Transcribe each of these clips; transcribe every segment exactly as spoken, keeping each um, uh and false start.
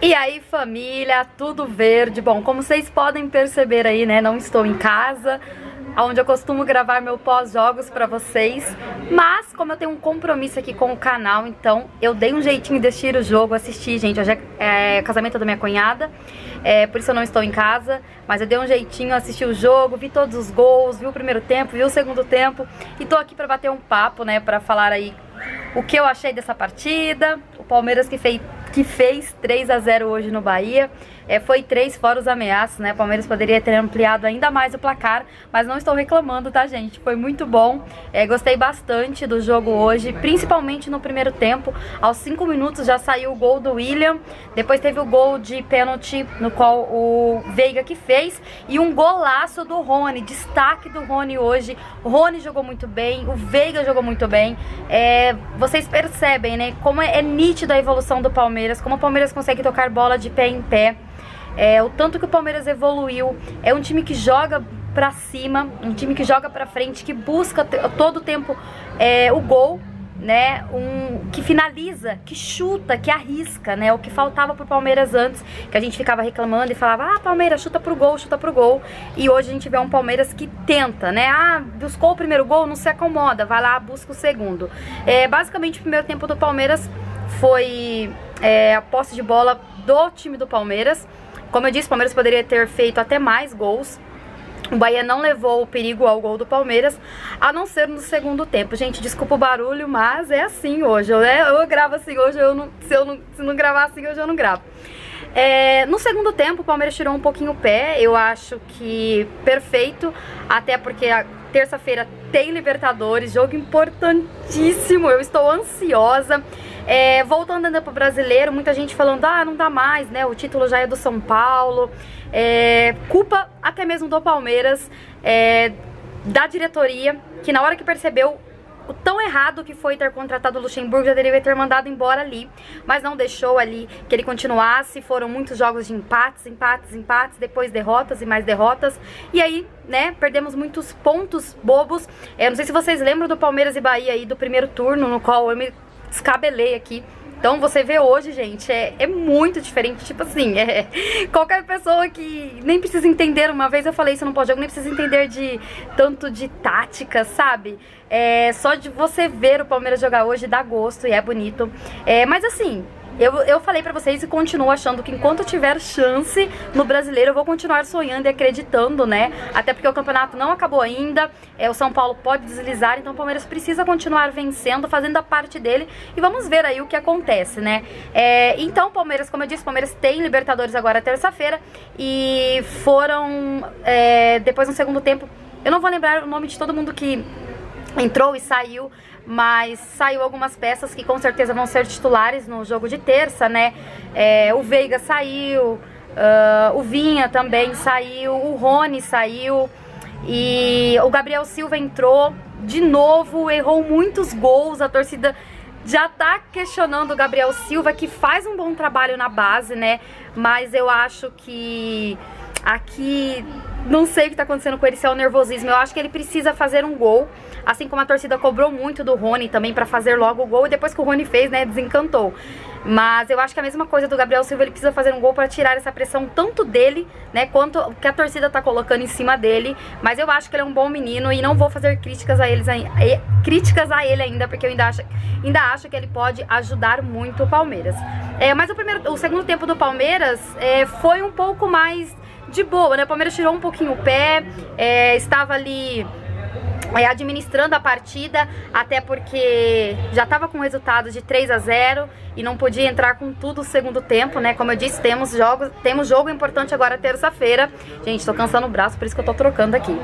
E aí, família, tudo verde? Bom, como vocês podem perceber aí, né, não estou em casa, onde eu costumo gravar meu pós-jogos pra vocês, mas como eu tenho um compromisso aqui com o canal, então eu dei um jeitinho de assistir o jogo, assistir, gente. Hoje é, é casamento da minha cunhada, é, por isso eu não estou em casa, mas eu dei um jeitinho, assisti o jogo, vi todos os gols, vi o primeiro tempo, vi o segundo tempo, e tô aqui pra bater um papo, né, pra falar aí o que eu achei dessa partida. O Palmeiras que fez, que fez três a zero hoje no Bahia. É, foi três fora os ameaços, né? O Palmeiras poderia ter ampliado ainda mais o placar, mas não estou reclamando, tá, gente? Foi muito bom. É, gostei bastante do jogo hoje, principalmente no primeiro tempo. Aos cinco minutos já saiu o gol do William. Depois teve o gol de pênalti, no qual o Veiga que fez. E um golaço do Rony. Destaque do Rony hoje. O Rony jogou muito bem, o Veiga jogou muito bem. É, vocês percebem, né? Como é, é nítida a evolução do Palmeiras, como o Palmeiras consegue tocar bola de pé em pé. É, o tanto que o Palmeiras evoluiu. É um time que joga pra cima, um time que joga pra frente, que busca todo o tempo é, o gol, né? Um, que finaliza, que chuta, que arrisca, né? O que faltava pro Palmeiras antes, que a gente ficava reclamando e falava: ah, Palmeiras, chuta pro gol, chuta pro gol. E hoje a gente vê um Palmeiras que tenta, né? Ah, buscou o primeiro gol, não se acomoda, vai lá, busca o segundo. É, basicamente o primeiro tempo do Palmeiras foi é, a posse de bola do time do Palmeiras. Como eu disse, o Palmeiras poderia ter feito até mais gols. O Bahia não levou o perigo ao gol do Palmeiras, a não ser no segundo tempo. Gente, desculpa o barulho, mas é assim hoje. Eu, né? eu gravo assim hoje, eu não, se eu não, se não gravar assim hoje eu não gravo. É, no segundo tempo o Palmeiras tirou um pouquinho o pé. Eu acho que perfeito, até porque a terça-feira tem Libertadores, jogo importantíssimo. Eu estou ansiosa. É, voltando ainda pro brasileiro, muita gente falando: ah, não dá mais, né? O título já é do São Paulo. É, culpa até mesmo do Palmeiras, é, da diretoria, que na hora que percebeu o tão errado que foi ter contratado o Luxemburgo, já deveria ter mandado embora ali, mas não deixou ali que ele continuasse. Foram muitos jogos de empates, empates, empates, depois derrotas e mais derrotas, e aí, né, perdemos muitos pontos bobos. É, não sei se vocês lembram do Palmeiras e Bahia aí, do primeiro turno, no qual eu me descabelei aqui. Então você vê hoje, gente, é, é muito diferente. Tipo assim, é, qualquer pessoa que nem precisa entender, uma vez eu falei isso no pós-jogo, nem precisa entender de tanto de tática, sabe? É, só de você ver o Palmeiras jogar hoje dá gosto e é bonito. É, mas assim, eu, eu falei pra vocês e continuo achando que enquanto eu tiver chance no brasileiro, eu vou continuar sonhando e acreditando, né? Até porque o campeonato não acabou ainda, é, o São Paulo pode deslizar, então o Palmeiras precisa continuar vencendo, fazendo a parte dele, e vamos ver aí o que acontece, né? É, então o Palmeiras, como eu disse, o Palmeiras tem Libertadores agora terça-feira, e foram, é, depois no segundo tempo, eu não vou lembrar o nome de todo mundo que entrou e saiu, mas saiu algumas peças que com certeza vão ser titulares no jogo de terça, né? É, o Veiga saiu, uh, o Vinha também saiu, o Rony saiu, e o Gabriel Silva entrou de novo, errou muitos gols. A torcida já tá questionando o Gabriel Silva, que faz um bom trabalho na base, né? Mas eu acho que aqui, não sei o que tá acontecendo com ele, se é o nervosismo. Eu acho que ele precisa fazer um gol, assim como a torcida cobrou muito do Rony também pra fazer logo o gol, e depois que o Rony fez, né, desencantou. Mas eu acho que a mesma coisa do Gabriel Silva, ele precisa fazer um gol pra tirar essa pressão tanto dele, né, quanto o que a torcida tá colocando em cima dele. Mas eu acho que ele é um bom menino e não vou fazer críticas a, eles, críticas a ele ainda, porque eu ainda acho, ainda acho que ele pode ajudar muito o Palmeiras. É, mas o, primeiro, o segundo tempo do Palmeiras é, foi um pouco mais de boa, né? O Palmeiras tirou um pouquinho o pé, é, estava ali é, administrando a partida, até porque já estava com resultado de três a zero e não podia entrar com tudo o segundo tempo, né? Como eu disse, temos jogos, temos jogo importante agora terça-feira. Gente, tô cansando o braço, por isso que eu tô trocando aqui.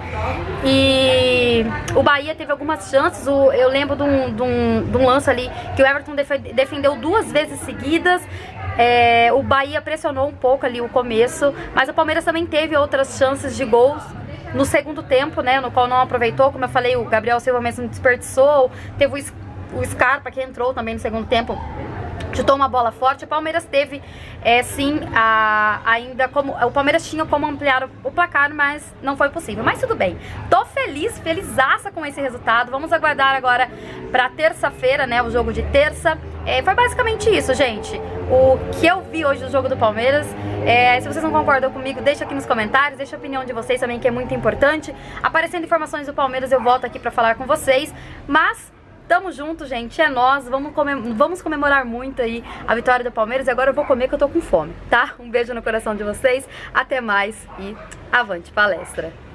E o Bahia teve algumas chances. O, eu lembro de um, de, um, de um lance ali que o Everton def, defendeu duas vezes seguidas. É, o Bahia pressionou um pouco ali o começo, mas o Palmeiras também teve outras chances de gols no segundo tempo, né, no qual não aproveitou. Como eu falei, o Gabriel Silva mesmo desperdiçou. Teve o, o Scarpa, que entrou também no segundo tempo, chutou uma bola forte. O Palmeiras teve, é, sim, a, ainda como... O Palmeiras tinha como ampliar o, o placar, mas não foi possível. Mas tudo bem. Tô feliz, felizaça com esse resultado. Vamos aguardar agora pra terça-feira, né, o jogo de terça. É, foi basicamente isso, gente. o que eu vi hoje do jogo do Palmeiras. É, se vocês não concordam comigo, deixa aqui nos comentários, deixa a opinião de vocês também, que é muito importante. Aparecendo informações do Palmeiras, eu volto aqui pra falar com vocês. Mas tamo junto, gente, é nós, vamos, comem vamos comemorar muito aí a vitória do Palmeiras. E agora eu vou comer que eu tô com fome, tá? Um beijo no coração de vocês, até mais e avante palestra!